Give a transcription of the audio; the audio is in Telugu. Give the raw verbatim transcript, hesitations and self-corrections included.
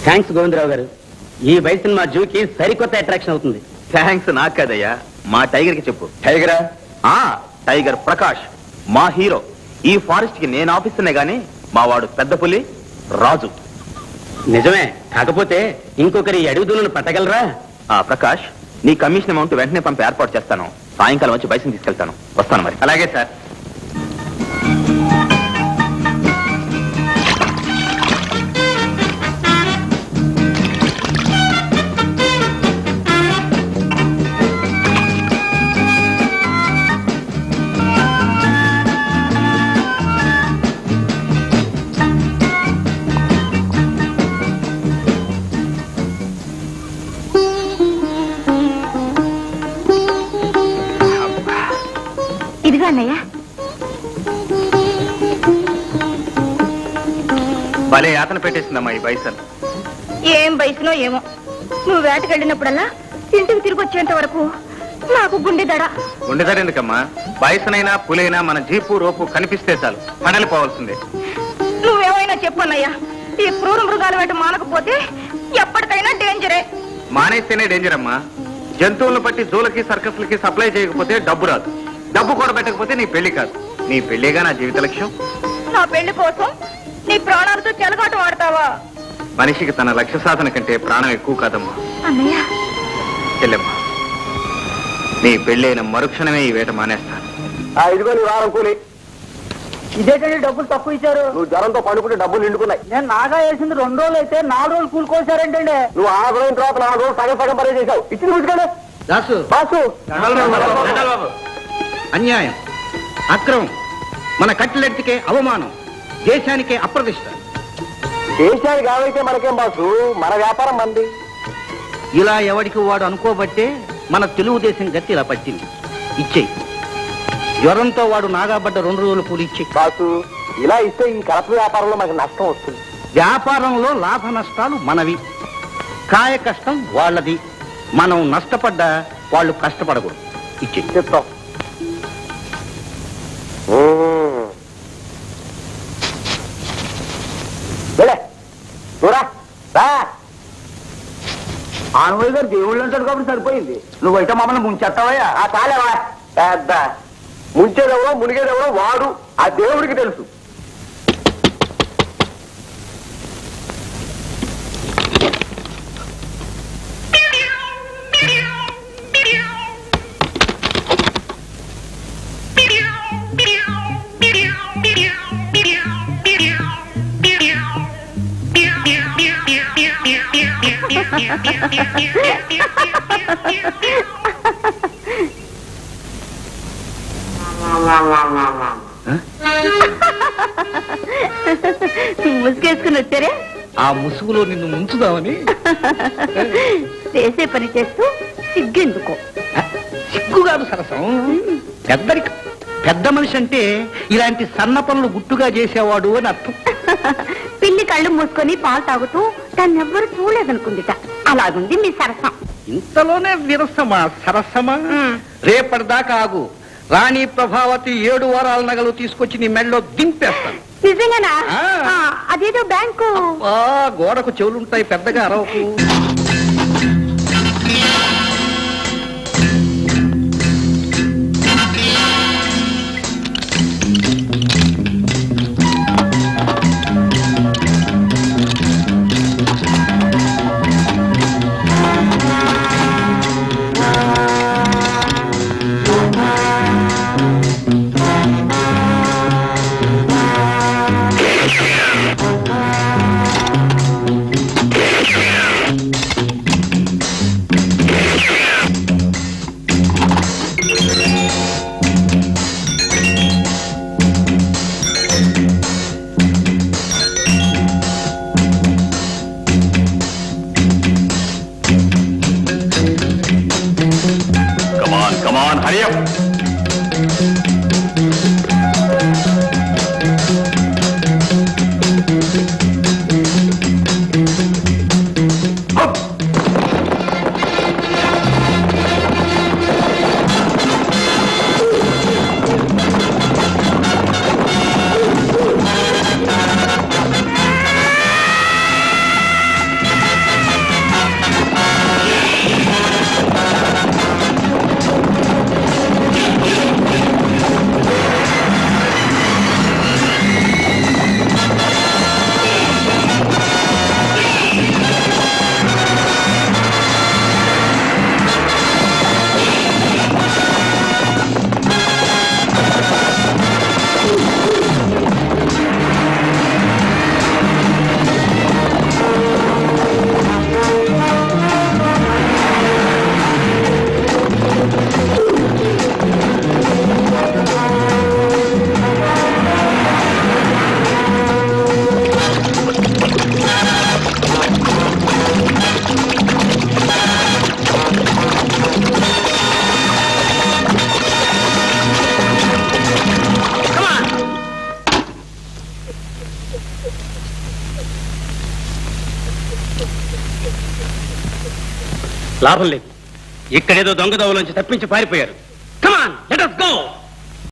థ్యాంక్స్ గోవిందరావు గారు. ఈ వయసుని మా జూకి సరికొత్త అట్రాక్షన్ అవుతుంది. థ్యాంక్స్ నాకు కదయ్యా, మా టైగర్ కి చెప్పు. టైగరా? ఆ టైగర్ ప్రకాష్ మా హీరో. ఈ ఫారెస్ట్ కి నేను ఆఫీసునే గాని మా వాడు పెద్ద పులి రాజు. నిజమే, కాకపోతే ఇంకొకరి అడుగు దూలను పట్టగలరా? ఆ ప్రకాష్, నీ కమిషన్ అమౌంట్ వెంటనే పంపి ఏర్పాటు చేస్తాను. సాయంకాలం వచ్చి బైసన్ తీసుకెళ్తాను. వస్తాను మరి. అలాగే సార్. భలే యాతన పెట్టేసిందమ్మా ఈ బైసన్. ఏం బైసనో ఏమో, నువ్వు వేటకెళ్ళినప్పుడల్లా ఇంటికి తిరిగి వచ్చేంత వరకు నాకు గుండెదడ. గుండెదడ ఎందుకమ్మా? బైసన్ అయినా పులైనా మన జీపు రోపు కనిపిస్తే చాలు పడలిపోవాల్సిందే. నువ్వేమైనా చెప్పన్నయ్యా, ఈ క్రూర మృగాల వేట మానకపోతే ఎప్పటికైనా డేంజరే. మానేస్తేనే డేంజర్ అమ్మా. జంతువులను బట్టి జూలకి సర్కస్లకి సప్లై చేయకపోతే డబ్బు రాదు. డబ్బు కూడా పెట్టకపోతే నీ పెళ్లి కాదు. నీ పెళ్లిగా నా జీవిత లక్ష్యం. నా పెళ్లి కోసం నీ ప్రాణాలతో చెలగాటం ఆడతావా? మనిషికి తన లక్ష్య సాధన కంటే ప్రాణం ఎక్కువ కాదమ్మా. అన్నయ్య చెల్లెమ్మా, నీ పెళ్ళైన మరుక్షణమే ఈ వేట మానేస్తాను. ఇదిగో నీ వారం కూలి. ఇదేంటండి డబ్బులు తక్కువ ఇచ్చారు? నువ్వు జ్వరంతో పండుకుంటే డబ్బులు నిండుకున్నాయి. నేను నాగా వేసింది రెండు రోజులు అయితే నాలుగు రోజులు కూలుకోసారేంటండి? నువ్వు ఆరు రోజుల తర్వాత నాలుగు రోజులు సగం సగం పని చేశావు. ఇచ్చింది పుచ్చుకోండి. దాసు, బాసు, అన్యాయం, అక్రమం, మన కట్టెలెట్టికే అవమానం, దేశానికే అప్రతిష్ట. దేశానికి కావైతే మనకేం బాసు, మన వ్యాపారం మంది. ఇలా ఎవడికి వాడు అనుకోబట్టే మన తెలుగుదేశం గట్టి ఇలా పట్టింది. ఇచ్చేయి. జ్వరంతో వాడు నాగాబడ్డ రెండు రోజులు కూలి ఇచ్చే. బాసు, ఇలా ఇస్తే ఈ కలప వ్యాపారంలో మనకు నష్టం వస్తుంది. వ్యాపారంలో లాభ నష్టాలు మనవి, కాయ కష్టం వాళ్ళది. మనం నష్టపడ్డా వాళ్ళు కష్టపడకూడదు. ఇచ్చే. చెప్తాం. ఆనవయ్య గారు దేవుళ్ళు అంటాడు కాబట్టి సరిపోయింది. నువ్వైతే మమ్మల్ని ముంచేస్తావయ్యా? ఆ చాలేవా పెద్ద ముంచేదెవరో మునిగేదెవరో వాడు ఆ దేవుడికి తెలుసు. ముసుగేసుకుని వచ్చారే? ఆ ముసుగులో నిన్ను ముంచుదామని. చేసే పని చేస్తూ సిగ్గెందుకో? సిగ్గు కాదు సరసం, పెద్దరికం. పెద్ద మనిషి అంటే ఇలాంటి సన్న పనులు గుట్టుగా చేసేవాడు అని అర్థం. పిల్లి కళ్ళు మూసుకొని పాలు తాగుతూ తన్నెవ్వరు చూడలేదనుకుందిట. అలాగుంది మీ సరసం. ఇంతలోనే విరసమా సరసమా? రేపటిదాకా ఆగు. రాణి ప్రభావతి ఏడు వారాల నగలు తీసుకొచ్చి నీ మెడలో దింపేస్తాను. నిజంగానా? అదేదో బ్యాంకు. గోడకు చెవులుంటాయి, పెద్దగా అరవకు. లాభం లేదు, ఇక్కడేదో దొంగ దోవలోంచి తప్పించి పారిపోయారు. Come on, let us go.